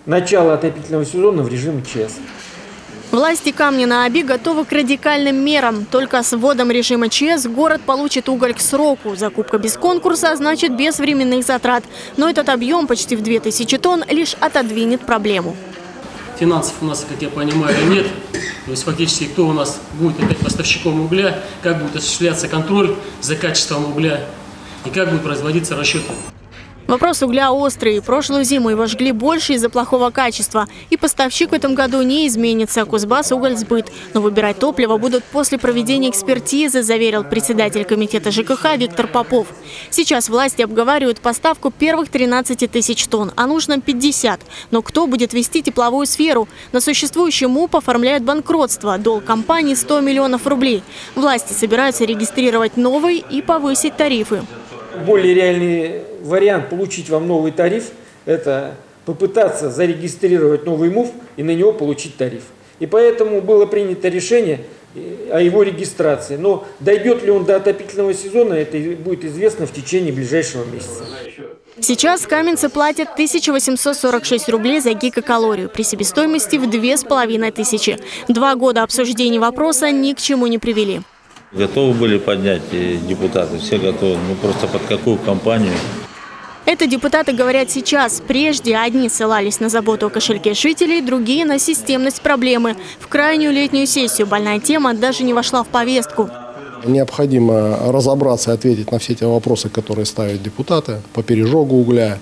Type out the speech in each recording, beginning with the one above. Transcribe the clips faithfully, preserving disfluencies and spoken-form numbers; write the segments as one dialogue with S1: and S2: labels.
S1: начало отопительного сезона в режиме ЧС.
S2: Власти Камня-на-Оби готовы к радикальным мерам. Только с вводом режима ЧС город получит уголь к сроку. Закупка без конкурса значит без временных затрат. Но этот объем почти в две тысячи тонн лишь отодвинет проблему.
S3: Финансов у нас, как я понимаю, нет. То есть фактически кто у нас будет опять поставщиком угля, как будет осуществляться контроль за качеством угля и как будут производиться расчеты.
S2: Вопрос угля острый. Прошлую зиму его жгли больше из-за плохого качества. И поставщик в этом году не изменится. Кузбассугольсбыт. Но выбирать топливо будут после проведения экспертизы, заверил председатель комитета ЖКХ Виктор Попов. Сейчас власти обговаривают поставку первых тринадцати тысяч тонн, а нужно пятьдесят. Но кто будет вести тепловую сферу? На существующий МУП оформляют банкротство. Долг компании сто миллионов рублей. Власти собираются регистрировать новый и повысить тарифы.
S1: Более реальный вариант получить вам новый тариф – это попытаться зарегистрировать новый МУФ и на него получить тариф. И поэтому было принято решение о его регистрации. Но дойдет ли он до отопительного сезона, это будет известно в течение ближайшего месяца.
S2: Сейчас каменцы платят тысячу восемьсот сорок шесть рублей за гигакалорию при себестоимости в две с половиной тысячи. Два года обсуждений вопроса ни к чему не привели.
S4: Готовы были поднять депутаты, все готовы, ну просто под какую компанию.
S2: Это депутаты говорят сейчас. Прежде одни ссылались на заботу о кошельке жителей, другие на системность проблемы. В крайнюю летнюю сессию больная тема даже не вошла в повестку.
S5: Необходимо разобраться и ответить на все те вопросы, которые ставят депутаты по пережогу угля,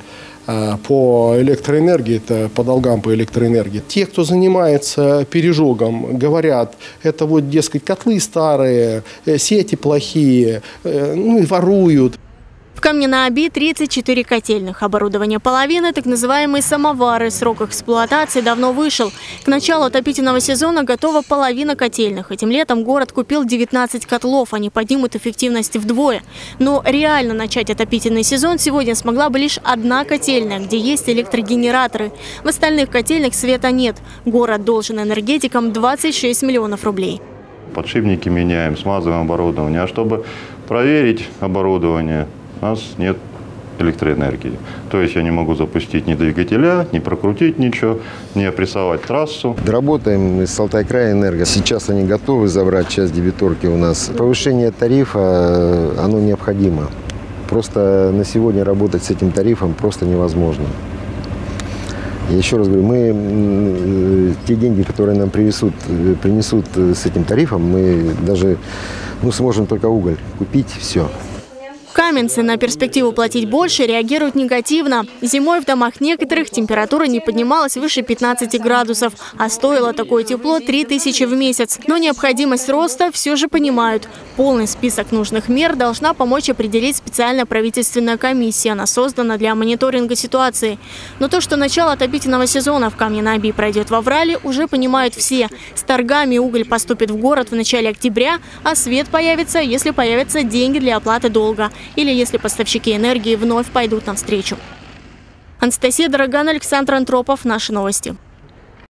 S5: по электроэнергии, это по долгам по электроэнергии. Те, кто занимается пережогом, говорят, это вот, дескать, котлы старые, сети плохие, ну и воруют.
S2: В Камне-на-Оби тридцать четыре котельных. Оборудование половины, так называемые самовары. Срок эксплуатации давно вышел. К началу отопительного сезона готова половина котельных. Этим летом город купил девятнадцать котлов. Они поднимут эффективность вдвое. Но реально начать отопительный сезон сегодня смогла бы лишь одна котельная, где есть электрогенераторы. В остальных котельных света нет. Город должен энергетикам двадцать шесть миллионов рублей.
S6: Подшипники меняем, смазываем оборудование. А чтобы проверить оборудование, у нас нет электроэнергии. То есть я не могу запустить ни двигателя, не прокрутить ничего, не опрессовать трассу.
S7: Работаем с Алтайкрайэнерго. Сейчас они готовы забрать часть дебиторки у нас. Повышение тарифа, оно необходимо. Просто на сегодня работать с этим тарифом просто невозможно. Я еще раз говорю, мы те деньги, которые нам принесут, принесут с этим тарифом, мы даже ну, сможем только уголь купить, все.
S2: Каменцы на перспективу платить больше реагируют негативно. Зимой в домах некоторых температура не поднималась выше пятнадцати градусов, а стоило такое тепло три тысячи в месяц. Но необходимость роста все же понимают. Полный список нужных мер должна помочь определить специальная правительственная комиссия. Она создана для мониторинга ситуации. Но то, что начало отопительного сезона в Камне-на-Оби пройдет в аврале, уже понимают все. С торгами уголь поступит в город в начале октября, а свет появится, если появятся деньги для оплаты долга. Или если поставщики энергии вновь пойдут навстречу. Анастасия Дороган, Александр Антропов. Наши новости.